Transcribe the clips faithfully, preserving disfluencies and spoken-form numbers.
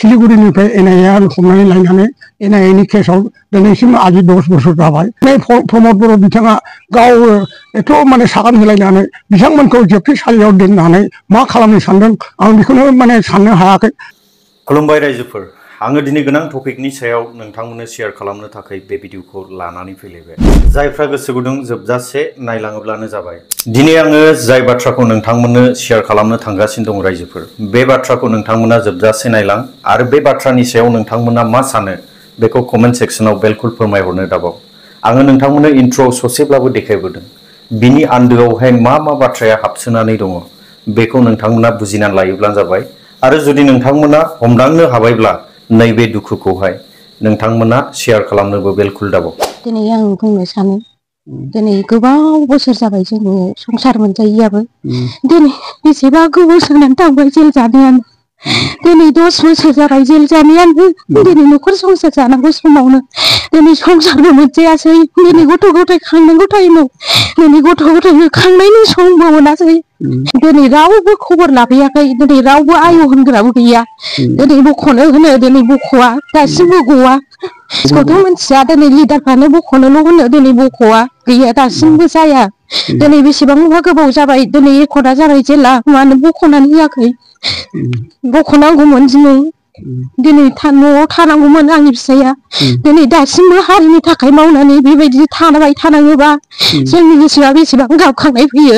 सिलीगुड़ीनिफ्राय NIA हमनानै लायनानै एनआईएनि केसाव दिनैसिम आजि दस बोसोर जाबाय। प्रमद बर' बिथाङा गाव एथ' माने सागान होलायनानै बिथांमोनखौ जोबथेसालियाव दोननानै मा खालामनो सानदों आं बेखौनो माने साननो हायाखै। खुलुमबाय रायजोफोर, आङो दिनै गोनां टपिकनि सायाव नोंथांमोननो शेयार खालामनो थाखाय बे भिडिअखौ लानानै फैलायबाय। जायफ्रा गोसो गुदुं जोबजासे नायलाङोब्लानो जाबाय। दिनै आङो जाय बाथ्राखौ नोंथांमोननो शेयार खालामनो थांगासिनो दं रायजोफोर, बे बाथ्राखौ नोंथांमोना जोबजासे नायलां आरो बे बाथ्रानि सायाव नोंथांमोना मा सानो बेखौ कमेन्ट सेक्सनाव बिल्कुल फोरमायहरनो दाबाव। आङो नोंथांमोननो इन्ट्र'आव ससेब्लाबो देखायबोदों। बिनि आन्दोआवहाय मा मा बाथ्राया हाबसोनानै दङ बेखौ नोंथांमोना बुजिनानै लायोब्लानो जाबाय। आरो जुदि नोंथांमोना हमदांनो हाबायब्ला नैबे दुखुखौहाय नोंथांमोना शेयार खालामनोबो बिल्कुल दाबाव। दिनै आं बुंनो सानो, दिनै गोबाव बोसोर जाबाय जोङो संसार मोनजायैयाबो। दिनै बेसेबा गोबाव जानानै थांबाय जेल जानायानो। दिनै दस बोसोर जाबाय जेल जानायानो। दिनै न'खर संसार जानांगौ समावनो दिनै संसारबो मोनजायासै। दिनै गथ' गथाय खांनांगौ टाइमाव दिनै गथ' गथाय खांनायनि समबो मोनासै। दिनै रावबो खबर लाफैयाखै। दिनै रावबो आय होनग्राबो गैया। दिनै बख'नो होनो दिनै बख'वा, दासिमबो गवा। खौथ' मिथिया, दिनै लिडारफ्रानो बख'नोल' होनो दिनै बख'वा, गैया दासिमबो जाया। दिनै बेसेबांबा गोबाव जाबाय, दिनै एकदा जाबाय जेला, मानो बख'नानै होआखै? बख'नांगौमोन दिनै। दिनै न'आव थानांगौमोन आंनि फिसाइया। दिनै दासिमबो हारिनि थाखाय मावनानै बेबायदि थाबाय थानाङोबा जोंनि गोसोआ बेसेबां गाबखांनाय फैयो।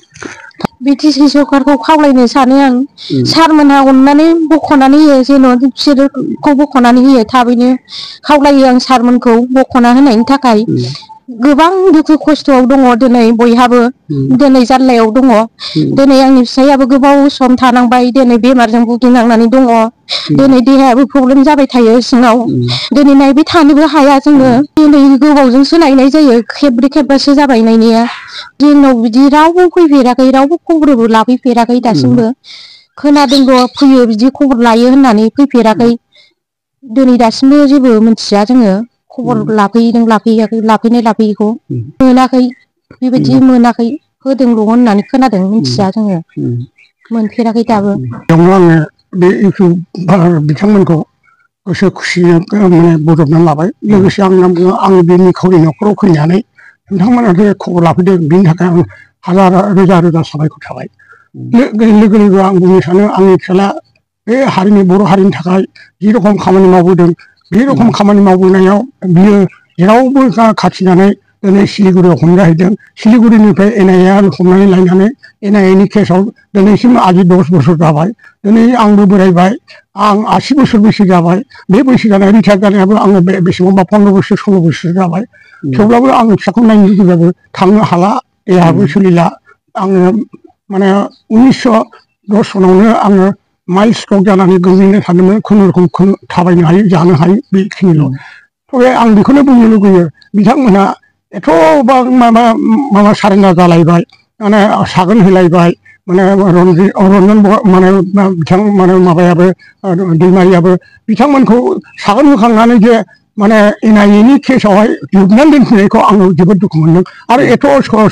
बिटिसि सरकारखौ खावलायनो सानो आं, सारमोनहा अननानै बख'नानै होयो, जेन' बिसोरखौ बख'नानै होयो। थाबैनो खावलायो आं सारमोनखौ बख'ना होनायनि थाखाय। गोबां दुखु खस्थ'आव दङ दिनै बयहाबो, दिनै जाल्लायाव दङ। दिनै आंनि फिसाइयाबो गोबाव सम थानांबाय, दिनै बेमारजों भुगिनांनानै दङ। दिनै देहायाबो प्रब्लेम जाबाय थायो सिङाव। दिनै नायबाय थानोबो हाया जोङो। दिनै गोबावजोंसो नायनाय जायो, खेबब्रै खेबबासो जाबाय नायनाया। जोंनाव बिदि रावबो फैफेराखै, रावबो खबरबो लाफैफेराखै दासिमबो। खोनादोंल' फैयो बिदि खबर लायो होननानै, फैफेराखै। दिनै दासिमबो जेबो मिथिया जोङो, खबर लाफैदों लाफैयाखै, लाफैनाय लाफैयैखौ मोनाखै, बेबायदि मोनाखै। होदोंल' होननानै खोनादों, मिथिया जोङो, मोनफेराखै दाबो। बेयावनो आङो बे इउटुबार बिथांमोनखौ गोसो खुसियै माने बजबनानै लाबाय। लोगोसे आं आङो बे निखावरि न'खराव फैनानै नोंथांमोना जे खबर लाफैदों बेनि थाखाय आं हाजार रोजा रोजा साबायखर थाबाय। लोगो लोगो आं बुंनो सानो, आंनि फिसाला बे हारिनि बर' हारिनि थाखाय जि रखम खामानि मावबोदों, बे रखम खामानि मावबोनायाव बियो जेरावबो खाथिनानै दिनै सिलीगुड़ियाव हमजाहैदों। सिलीगुड़ीनिफ्राय एनआईए हमनानै लायनानै एनआईएनि केसाव दिनैसिम आजि दस बोसोर जाबाय। दिनै आंबो बोरायबाय, आं आसि बोसोर बैसो जाबाय। बे बैसो जानाय रिटायार जानायाबो आङो बेसेबांबा पन्द्र' बोसोर सल्ल' बोसोर जाबाय। थेवब्लाबो आं फिसाखौ नायनो लुबैबाबो थांनो हाला, देहाबो सोलिला। आङो माने उन्निसस' दस सनावनो आङो माइल स्ट्रक जानानै गोग्लैनो सानदोंमोन। खुनुरुखुम थाबायनो हायो, जानो हायो, बेखिनिल'। थेवबो आं बेखौनो बुंनो लुगैयो, बिथांमोनहा एथ'बां माबा माबा सारेन्डार जालायबाय, माने सागोन होलायबाय, माने रन्जित रन्जन माने बिथां माने माबायाबो दैमारियाबो बिथांमोनखौ सागोन होखांनानै जे माने एनआईएनि केसावहाय जोबनानै दोनफिननायखौ आङो जोबोद दुखु मोनदों। आरो एथ'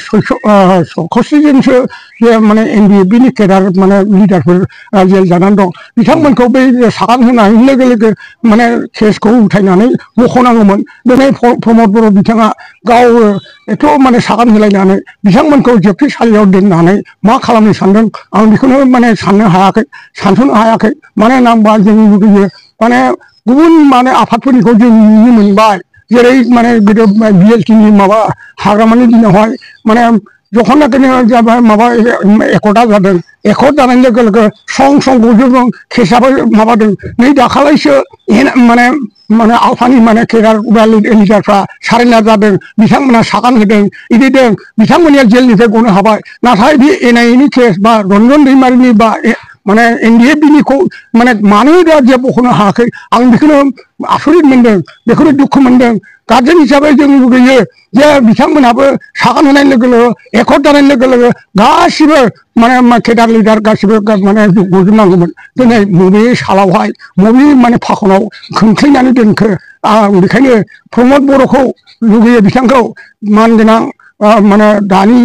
खस्थिजोंसो जे माने एनडिएफबिनि केडार माने लिडारफोर जेल जानानै दं, बिथांमोनखौ बै सागान होनाय लोगो लोगो माने केसखौ उथायनानै बख'नांगौमोन। दिनै प्रमद बर' बिथाङा गाव एथ' माने सागान होलायनानै बिथांमोनखौ जोबथेसालियाव दोननानै मा खालामनो सानदों आं बेखौनो माने साननो हायाखै, सानस'नो हायाखै। मानो होनना बुंबा जों लुगैयो माने गुबुन माने आफादफोरनिखौ जों नुनो मोनबाय, जेरै माने गोदो बिएलटिनि माबा हाग्रामानि दिनावहाय माने जखनाखिनो जाबाय माबा एकर्डआ जादों, एकर्ड जानाय लोगो लोगो सं सं बयजोंबो केसाबो माबादों। नै दाखालैसो माने माने आफानि माने केडार लिडारफ्रा सारेन्डार जादों, बिथांमोना सागान होदों, इदिदों, बिथांमोननिया जेलनिफ्राय गनो हाबाय। नाथाय बे एनआईएनि केस बा रन्जन दैमारिनि बा माने एनडिएफबिनिखौ माने मानो दा जे बख'नो हायाखै आं बेखौनो आसरित मोनदों, बेखौनो दुखु मोनदों। गार्जेन हिसाबै जों लुगैयो जे बिथांमोनहाबो सागान होनाय लोगो लोगो एकर्ड जानाय लोगो लोगो गासिबो माने केडार लिडार गासिबो माने गजोबनांगौमोन। दिनै बबे सालावहाय बबे माने फाखनाव खोंख्लैनानै दोनखो, आं बेखायनो प्रमद बर'खौ लुगैयो, बिथांखौ मानगोनां माने दानि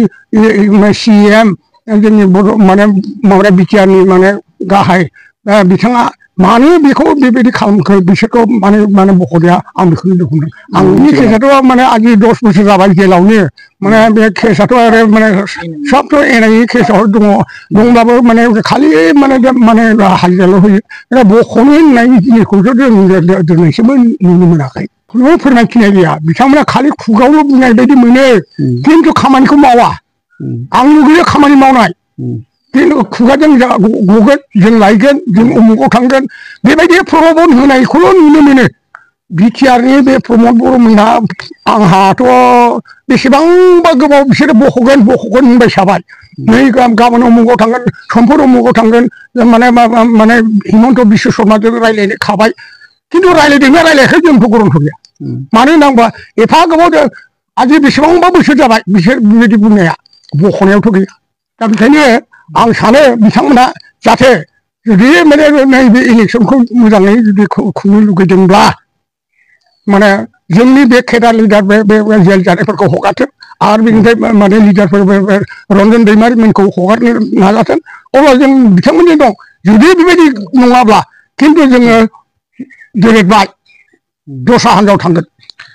सिएम जोंनि बर' माने माबाया बिटिआरनि माने गाहाय बिथाङा मानो बेखौ बेबायदि खालामखो बिसोरखौ माने माने बख'नाया आं बेखौनो दुखुमोन आंनि केसाथ' माने आजि दस बोसोर जाबाय जेलावनो माने बे केसाथ' आरो माने सबथ' एनायनि केसाव दङ दंब्लाबो माने खालि माने माने हाजिराल' होयो बख'नो होननाय जिनिसखौथ' जों दिनैसिमबो नुनो मोनाखै खुनु फोरमायथिनाय गैया बिथांमोना खालि खुगायावल' बुंनाय बायदि मोनो खिन्थु खामानिखौ मावा आं लुगैयो खामानि मावनाय खिन्थु खुगाजों गगोन जों लायगोन जों उमुगाव थांगोन बेबायदि प्रल'भन होनायखौल' नुनो मोनो बिटिआरनि बे प्रमद बर'मोनहा आंहाथ' बेसेबांबा गोबाव बिसोरो बख'गोन बख'गोन होनबाय थाबाय नै गाबोन उमुगाव थांगोन समफोर उमुगाव थांगोन माने माने हिमन्त बिश्व शर्माजों रायज्लायनो खाबाय खिन्थु रायज्लायदोंना रायज्लायाखै जोंथ' गरन्थ' गैया मानो होनना एफा गोबाव आजि बेसेबांबा बोसोर जाबाय बिसोर बेबायदि बुंनाया बख'नायावथ' गैया दा बेखायनो आं सानो बिथांमोना जाहाथे जुदि माने नैबे इलेक्सनखौ मोजाङै जुदि खुंनो लुगैदोंब्ला माने जोंनि बे केडार लिडार बे बे जेल जानायफोरखौ हगारथों आरो बेनिफ्राय माने लिडारफोर रन्जन दैमारिमोनखौ हगारनो नाजाथों अब्ला जों बिथांमोननि दं जुदि बेबायदि नङाब्ला खिन्थु जोङो दोरोदबाय दस्रा हान्जायाव थांगोन